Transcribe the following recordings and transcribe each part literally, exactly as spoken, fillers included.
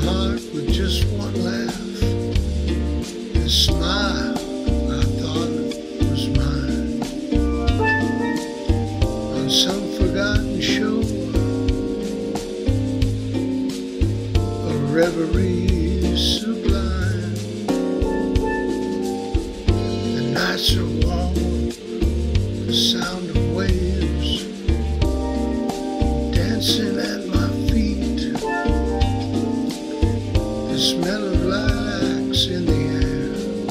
heart with just one laugh, a smile I thought was mine. On some forgotten shore, a reverie sublime. The nights are warm, the sound of waves dancing at my feet, the smell of lilacs in the air,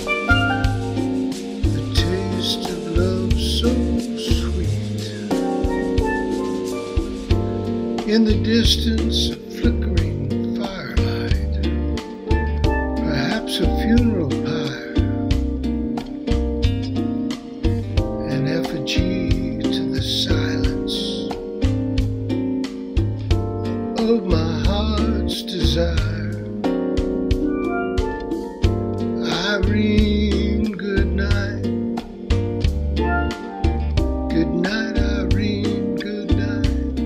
the taste of love so sweet. In the distance, a flickering firelight, perhaps a funeral pyre, an effigy to the silence of my heart's desire. Irene, good night. Good night, Irene, good night.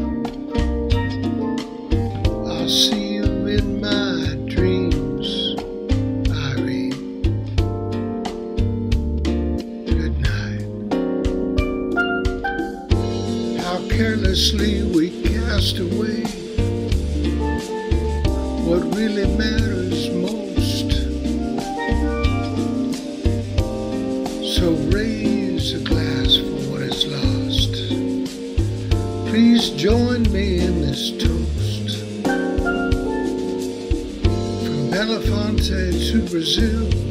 I'll see you in my dreams, Irene. Good night. How carelessly we cast away what really matters most. So raise a glass for what is lost. Please join me in this toast. From Belafonte to Brazil,